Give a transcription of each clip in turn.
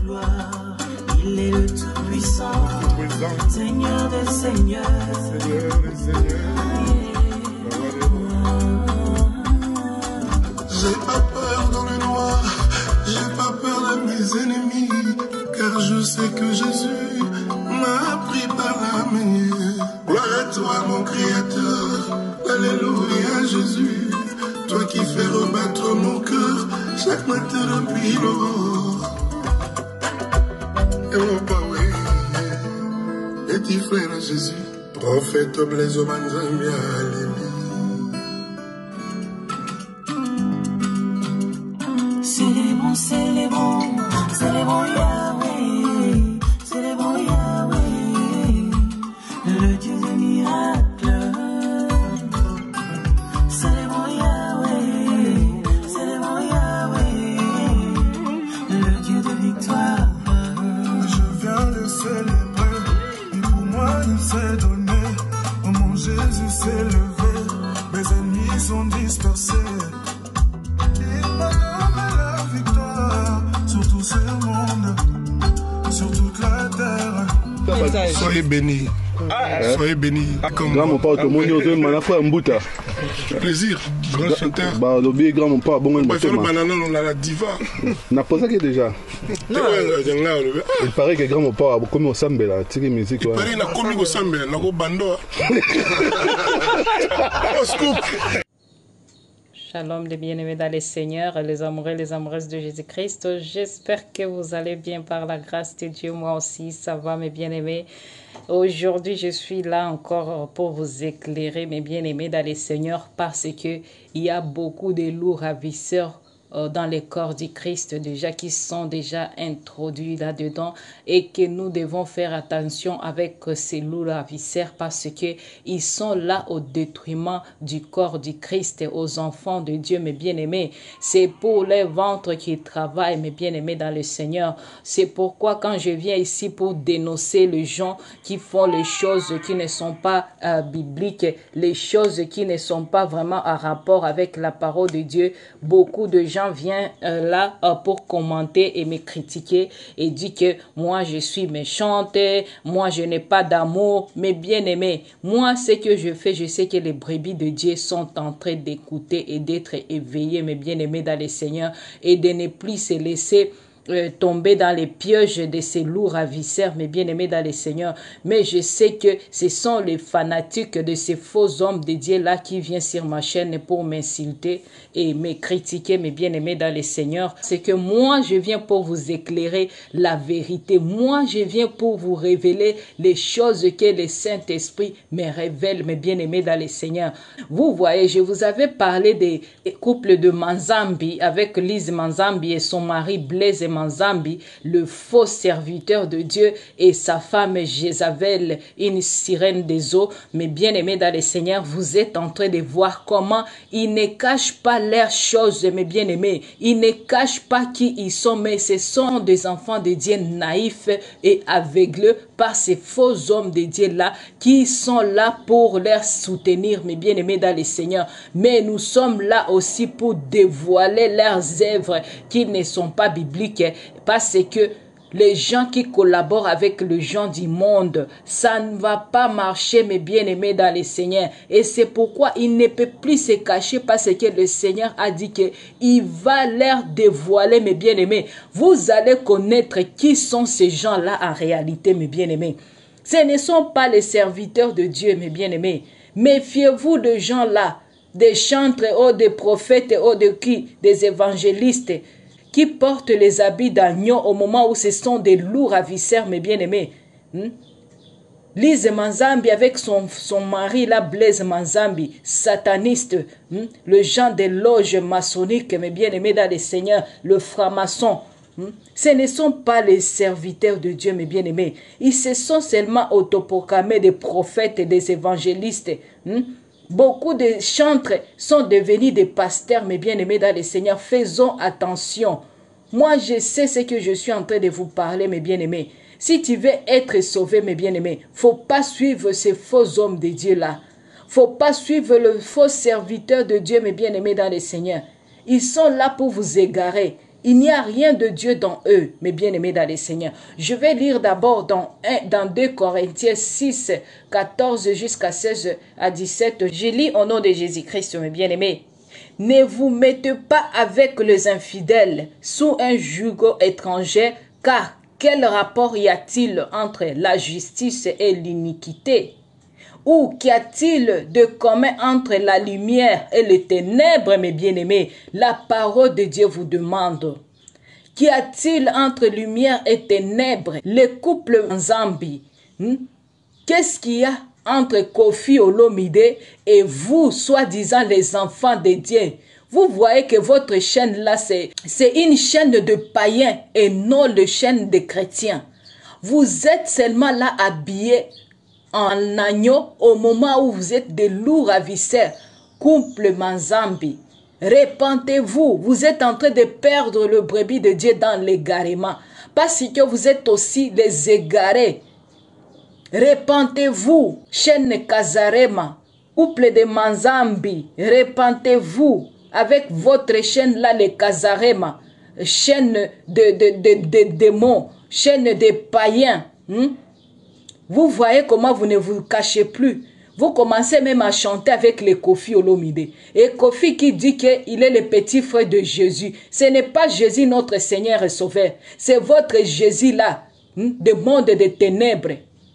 gloire, il est le Tout-Puissant, Seigneur des Seigneurs. J'ai pas peur dans le noir, j'ai pas peur de mes ennemis, car je sais que Jésus m'a pris par la main. Gloire à toi mon Créateur, alléluia Jésus, toi qui fais rebattre mon cœur chaque matin depuis l'aurore. Et mon père, oui, petit frère Jésus, prophète Blaise Manzambi, alléluia. Célébrons, célébrons, célébrons Yahweh, célébrons Yahweh, le Dieu des miracles. Célébrons Yahweh, célébrons Yahweh, le Dieu de victoire. Je viens le célébrer, et pour moi il s'est donné. Oh mon Jésus s'est levé, mes ennemis sont dispersés. Il m'a donné la victoire sur tout ce monde, sur toute la terre. Soyez bénis. Soyez bénis. Grand mon père, tout le monde est au frère Mbouta. Plaisir, grand chanteur. Bah, le grand mon père, bon, On va faire le banana, on a la diva. N'a pas ça qui est déjà. Il paraît que grand mon père a commis au sambe là, tiré musique. Il paraît qu'il a commis au sambe, il a commis au bando. Au scoop. Shalom les bien-aimés dans les seigneurs, les amoureux, les amoureuses de Jésus-Christ. J'espère que vous allez bien par la grâce de Dieu. Moi aussi, ça va mes bien-aimés. Aujourd'hui, je suis là encore pour vous éclairer mes bien-aimés dans les seigneurs parce que il y a beaucoup de lourds ravisseurs dans les corps du Christ déjà qui sont déjà introduits là-dedans et que nous devons faire attention avec ces lourds ravisseurs parce que ils sont là au détriment du corps du Christ, aux enfants de Dieu, mes bien-aimés. C'est pour les ventres qui travaillent, mes bien-aimés dans le Seigneur. C'est pourquoi quand je viens ici pour dénoncer les gens qui font les choses qui ne sont pas bibliques, les choses qui ne sont pas vraiment en rapport avec la parole de Dieu, beaucoup de gens viennent là pour commenter et me critiquer et dire que moi je suis méchante, moi je n'ai pas d'amour. Mais bien aimé, moi ce que je fais, je sais que les brebis de Dieu sont en train d'écouter et d'être éveillés, mes bien aimés dans le Seigneur, et de ne plus se laisser tomber dans les pièges de ces lourds ravisseurs, mes bien-aimés dans le Seigneur. Mais je sais que ce sont les fanatiques de ces faux hommes de Dieu là qui viennent sur ma chaîne pour m'insulter et me critiquer, mes bien-aimés dans le Seigneur. C'est que moi, je viens pour vous éclairer la vérité. Moi, je viens pour vous révéler les choses que le Saint-Esprit me révèle, mes bien-aimés dans le Seigneur. Vous voyez, je vous avais parlé des couples de Manzambi avec Lise Manzambi et son mari Blaise Manzambi, le faux serviteur de Dieu, et sa femme Jézabel, une sirène des eaux. Mais bien aimés dans le Seigneur, vous êtes en train de voir comment ils ne cachent pas leurs choses, mes bien aimés. Ils ne cachent pas qui ils sont, mais ce sont des enfants de Dieu naïfs et aveugles par ces faux hommes de Dieu là qui sont là pour leur soutenir, mes bien aimés dans le Seigneur. Mais nous sommes là aussi pour dévoiler leurs œuvres qui ne sont pas bibliques, parce que les gens qui collaborent avec les gens du monde, ça ne va pas marcher, mes bien-aimés dans le Seigneur. Et c'est pourquoi il ne peut plus se cacher, parce que le Seigneur a dit qu'il va leur dévoiler, mes bien-aimés. Vous allez connaître qui sont ces gens-là en réalité, mes bien-aimés. Ce ne sont pas les serviteurs de Dieu, mes bien-aimés. Méfiez-vous de gens-là, des chantres, ou des prophètes, ou de qui? Des évangélistes, qui portent les habits d'agneau au moment où ce sont des lourds ravisseurs, mes bien-aimés. Lise Manzambi avec son mari, là, Blaise Manzambi, sataniste, le genre des loges maçonniques, mes bien-aimés dans le Seigneur, le franc-maçon. Ce ne sont pas les serviteurs de Dieu, mes bien-aimés. Ils se sont seulement autoproclamés des prophètes et des évangélistes. Beaucoup de chantres sont devenus des pasteurs, mes bien-aimés dans le Seigneur. Faisons attention. Moi, je sais ce que je suis en train de vous parler, mes bien-aimés. Si tu veux être sauvé, mes bien-aimés, faut pas suivre ces faux hommes de Dieu-là. Faut pas suivre le faux serviteur de Dieu, mes bien-aimés dans le Seigneur. Ils sont là pour vous égarer. Il n'y a rien de Dieu dans eux, mes bien-aimés dans les Seigneurs. Je vais lire d'abord dans 2 Corinthiens 6, 14 jusqu'à 16 à 17. Je lis au nom de Jésus-Christ, mes bien-aimés. Ne vous mettez pas avec les infidèles sous un joug étranger, car quel rapport y a-t-il entre la justice et l'iniquité? Ou qu'y a-t-il de commun entre la lumière et les ténèbres, mes bien-aimés? La parole de Dieu vous demande. Qu'y a-t-il entre lumière et ténèbres? Les couples Nzambi. Qu'est-ce qu'il y a entre Koffi Olomide et vous, soi-disant les enfants de Dieu? Vous voyez que votre chaîne là, c'est une chaîne de païens et non une chaîne de chrétiens. Vous êtes seulement là habillés en agneau au moment où vous êtes des loups ravisseurs. Couple Manzambi, répentez-vous. Vous êtes en train de perdre le brebis de Dieu dans l'égarement. Parce que vous êtes aussi des égarés. Répentez-vous, chaîne Kazarema, couple de Manzambi, répentez-vous avec votre chaîne là, les Kazarema, chaîne de démons, chaîne de païens. Vous voyez comment vous ne vous cachez plus. Vous commencez même à chanter avec les Koffi Olomide. Et Koffi qui dit qu'il est le petit frère de Jésus. Ce n'est pas Jésus notre Seigneur et Sauveur. C'est votre Jésus là, du monde des ténèbres,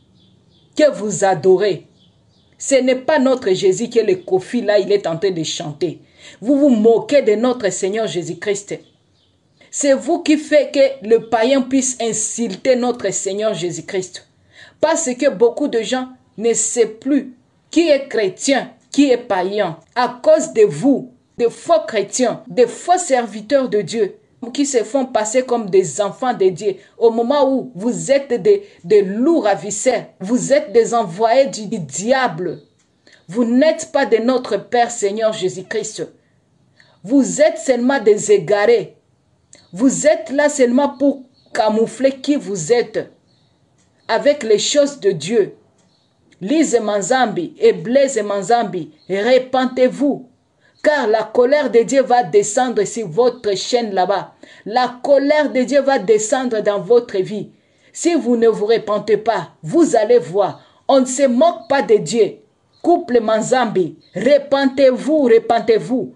que vous adorez. Ce n'est pas notre Jésus qui est le Koffi là, il est en train de chanter. Vous vous moquez de notre Seigneur Jésus-Christ. C'est vous qui faites que le païen puisse insulter notre Seigneur Jésus-Christ. Parce que beaucoup de gens ne savent plus qui est chrétien, qui est païen. À cause de vous, des faux chrétiens, des faux serviteurs de Dieu, qui se font passer comme des enfants de Dieu. Au moment où vous êtes des loups ravisseurs, vous êtes des envoyés du diable. Vous n'êtes pas de notre Père Seigneur Jésus-Christ. Vous êtes seulement des égarés. Vous êtes là seulement pour camoufler qui vous êtes avec les choses de Dieu. Lise Manzambi et Blaise Manzambi, répentez-vous, car la colère de Dieu va descendre sur votre chaîne là-bas. La colère de Dieu va descendre dans votre vie. Si vous ne vous repentez pas, vous allez voir, on ne se moque pas de Dieu. Couple Manzambi, repentez-vous, repentez-vous.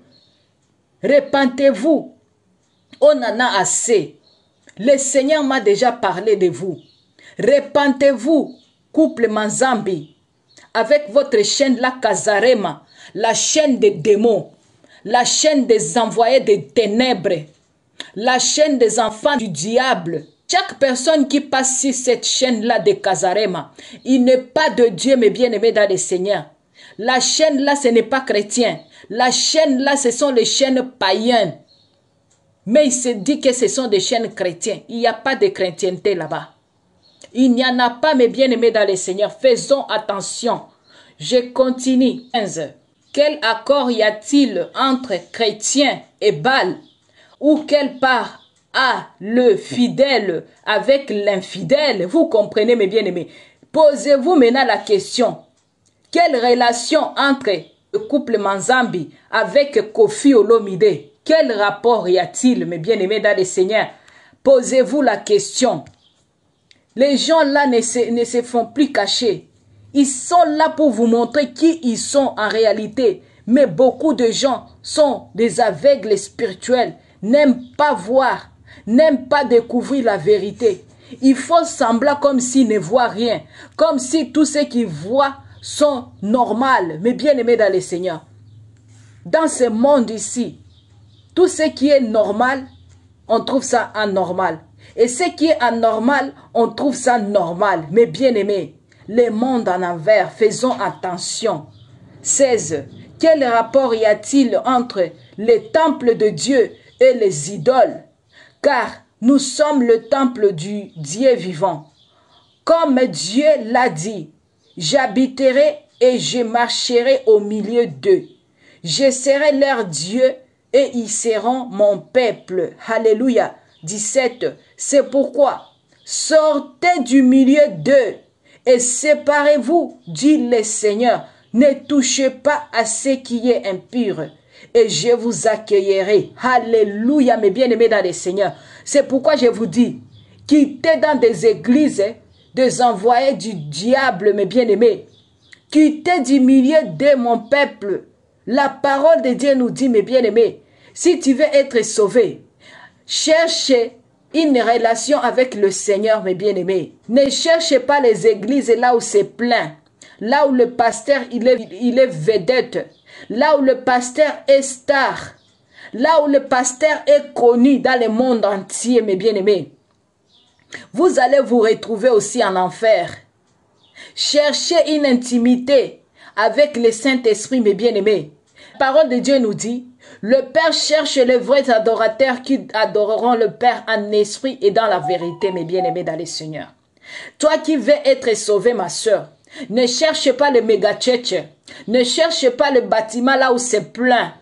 Repentez-vous. On en a assez. Le Seigneur m'a déjà parlé de vous. Repentez-vous, couple Manzambi, avec votre chaîne la Kazarema, la chaîne des démons, la chaîne des envoyés des ténèbres, la chaîne des enfants du diable. Chaque personne qui passe sur cette chaîne-là de Kazarema, il n'est pas de Dieu, mes bien-aimés dans le Seigneur. La chaîne-là, ce n'est pas chrétien. La chaîne-là, ce sont les chaînes païennes. Mais il se dit que ce sont des chaînes chrétiennes. Il n'y a pas de chrétienté là-bas. Il n'y en a pas, mes bien-aimés dans le Seigneur. Faisons attention. Je continue. 15. Quel accord y a-t-il entre chrétien et Baal? Ou quelle part a le fidèle avec l'infidèle? Vous comprenez, mes bien-aimés. Posez-vous maintenant la question. Quelle relation entre le couple Manzambi avec Koffi Olomide? Quel rapport y a-t-il, mes bien-aimés dans le Seigneur? Posez-vous la question. Les gens là ne se font plus cacher. Ils sont là pour vous montrer qui ils sont en réalité. Mais beaucoup de gens sont des aveugles spirituels, n'aiment pas voir, n'aiment pas découvrir la vérité. Ils font semblant comme s'ils ne voient rien, comme si tout ce qu'ils voient sont normaux, mais bien aimés dans le Seigneur. Dans ce monde ici, tout ce qui est normal, on trouve ça anormal. Et ce qui est anormal, on trouve ça normal. Mais bien aimés, le monde en envers, faisons attention. 16. Quel rapport y a-t-il entre les temples de Dieu et les idoles? Car nous sommes le temple du Dieu vivant. Comme Dieu l'a dit, j'habiterai et je marcherai au milieu d'eux. Je serai leur Dieu et ils seront mon peuple. Alléluia. 17. C'est pourquoi sortez du milieu d'eux et séparez-vous, dit le Seigneur. Ne touchez pas à ce qui est impur et je vous accueillerai. Alléluia, mes bien-aimés dans le Seigneur. C'est pourquoi je vous dis, quittez dans des églises des envoyés du diable, mes bien-aimés. Quittez du milieu de mon peuple. La parole de Dieu nous dit, mes bien-aimés, si tu veux être sauvé, cherche une relation avec le Seigneur, mes bien-aimés. Ne cherchez pas les églises là où c'est plein, là où le pasteur il est vedette, là où le pasteur est star, là où le pasteur est connu dans le monde entier, mes bien-aimés. Vous allez vous retrouver aussi en enfer. Cherchez une intimité avec le Saint-Esprit, mes bien-aimés. La parole de Dieu nous dit, le Père cherche les vrais adorateurs qui adoreront le Père en esprit et dans la vérité, mes bien-aimés dans le Seigneur. Toi qui veux être sauvé, ma soeur, ne cherche pas le méga-church, ne cherche pas le bâtiment là où c'est plein,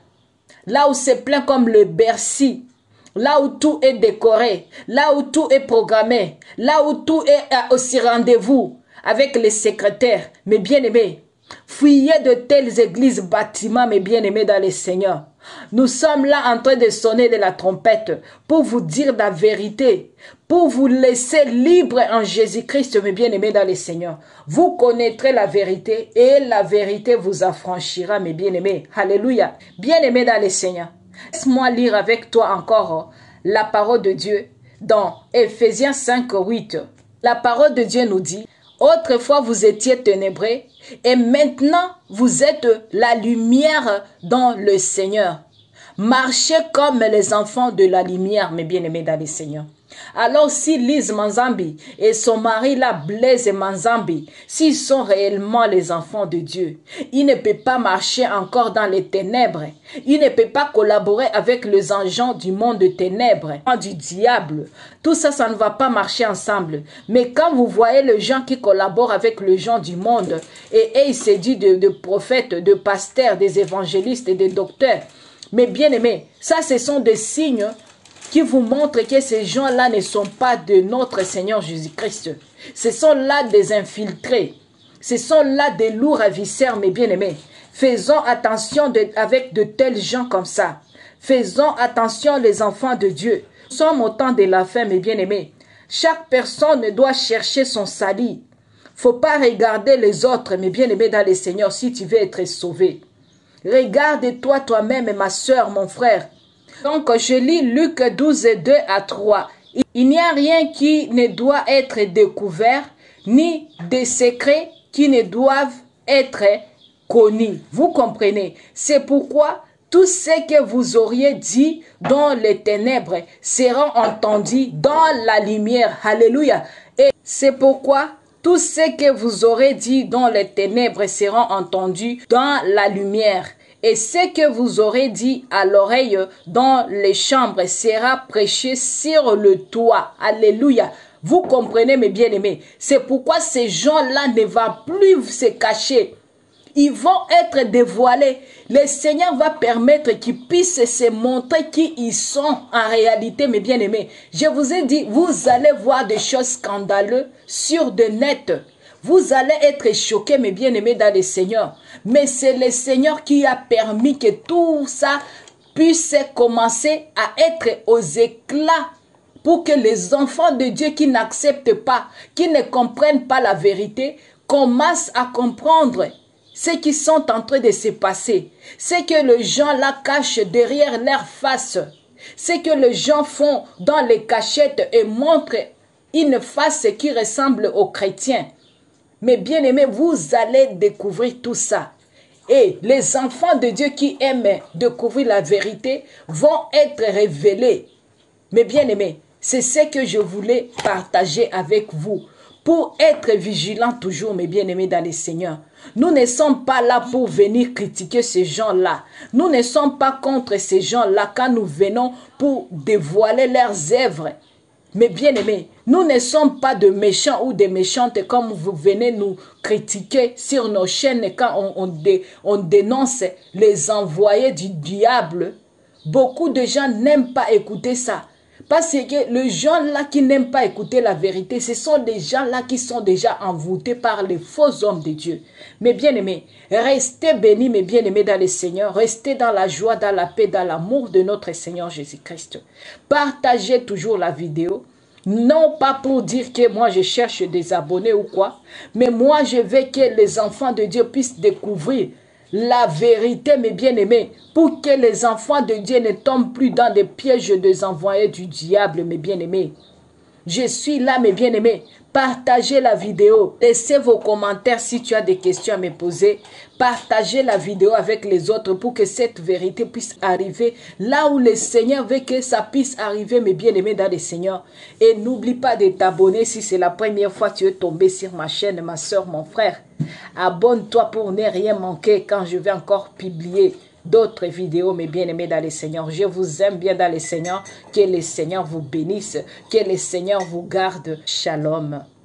comme le Bercy, là où tout est décoré, là où tout est programmé, là où tout est aussi rendez-vous avec les secrétaires, mes bien-aimés. Fuyez de telles églises, bâtiments, mes bien-aimés dans le Seigneur. Nous sommes là en train de sonner de la trompette pour vous dire la vérité, pour vous laisser libre en Jésus-Christ, mes bien-aimés dans le Seigneur. Vous connaîtrez la vérité et la vérité vous affranchira, mes bien-aimés. Alléluia. Bien-aimés dans le Seigneur. Laisse-moi lire avec toi encore la parole de Dieu dans Ephésiens 5, 8. La parole de Dieu nous dit, autrefois vous étiez ténébreux et maintenant vous êtes la lumière dans le Seigneur. Marchez comme les enfants de la lumière, mes bien-aimés dans le Seigneur. Alors si Lise Manzambi et son mari là, Blaise Manzambi, s'ils sont réellement les enfants de Dieu, ils ne peuvent pas marcher encore dans les ténèbres. Ils ne peuvent pas collaborer avec les agents du monde de ténèbres, du diable. Tout ça, ça ne va pas marcher ensemble. Mais quand vous voyez les gens qui collaborent avec les gens du monde, et il s'est dit de prophètes, de pasteurs, des évangélistes et des docteurs, mais bien aimés, ça ce sont des signes qui vous montrent que ces gens-là ne sont pas de notre Seigneur Jésus-Christ. Ce sont là des infiltrés. Ce sont là des lourds ravisseurs, mes bien-aimés. Faisons attention avec de tels gens comme ça. Faisons attention les enfants de Dieu. Nous sommes au temps de la fin, mes bien-aimés. Chaque personne doit chercher son salut. Faut pas regarder les autres, mes bien-aimés dans le Seigneur, si tu veux être sauvé. Regarde-toi toi-même, ma soeur, mon frère. Donc, je lis Luc 12, 2 à 3. Il n'y a rien qui ne doit être découvert, ni des secrets qui ne doivent être connus. Vous comprenez? C'est pourquoi tout ce que vous auriez dit dans les ténèbres sera entendu dans la lumière. Alléluia. Et c'est pourquoi tout ce que vous aurez dit dans les ténèbres sera entendu dans la lumière. Et ce que vous aurez dit à l'oreille dans les chambres sera prêché sur le toit. Alléluia. Vous comprenez, mes bien-aimés. C'est pourquoi ces gens-là ne vont plus se cacher. Ils vont être dévoilés. Le Seigneur va permettre qu'ils puissent se montrer qui ils sont en réalité, mes bien-aimés. Je vous ai dit, vous allez voir des choses scandaleuses sur le net. Vous allez être choqués, mes bien-aimés, dans le Seigneur. Mais c'est le Seigneur qui a permis que tout ça puisse commencer à être aux éclats pour que les enfants de Dieu qui n'acceptent pas, qui ne comprennent pas la vérité, commencent à comprendre ce qui sont en train de se passer. Ce que les gens là cachent derrière leur face. Ce que les gens font dans les cachettes et montrent une face qui ressemble aux chrétiens. Mais bien aimés, vous allez découvrir tout ça. Et les enfants de Dieu qui aiment découvrir la vérité vont être révélés. Mais bien aimés, c'est ce que je voulais partager avec vous. Pour être vigilants toujours, mes bien-aimés dans le Seigneur. Nous ne sommes pas là pour venir critiquer ces gens-là. Nous ne sommes pas contre ces gens-là quand nous venons pour dévoiler leurs œuvres. Mais bien aimés, nous ne sommes pas de méchants ou des méchantes comme vous venez nous critiquer sur nos chaînes quand on dénonce les envoyés du diable. Beaucoup de gens n'aiment pas écouter ça. Parce que les gens-là qui n'aiment pas écouter la vérité, ce sont des gens-là qui sont déjà envoûtés par les faux hommes de Dieu. Mes bien-aimés, restez bénis, mes bien-aimés dans le Seigneur. Restez dans la joie, dans la paix, dans l'amour de notre Seigneur Jésus-Christ. Partagez toujours la vidéo. Non pas pour dire que moi je cherche des abonnés ou quoi, mais moi je veux que les enfants de Dieu puissent découvrir la vérité, mes bien-aimés, pour que les enfants de Dieu ne tombent plus dans des pièges des envoyés du diable, mes bien-aimés. Je suis là, mes bien-aimés. Partagez la vidéo. Laissez vos commentaires si tu as des questions à me poser. Partagez la vidéo avec les autres pour que cette vérité puisse arriver là où le Seigneur veut que ça puisse arriver, mes bien-aimés dans le Seigneur. Et n'oublie pas de t'abonner si c'est la première fois que tu es tombé sur ma chaîne, ma soeur, mon frère. Abonne-toi pour ne rien manquer quand je vais encore publier d'autres vidéos, mes bien-aimés dans le Seigneur. Je vous aime bien dans le Seigneur. Que le Seigneur vous bénisse. Que le Seigneur vous garde. Shalom.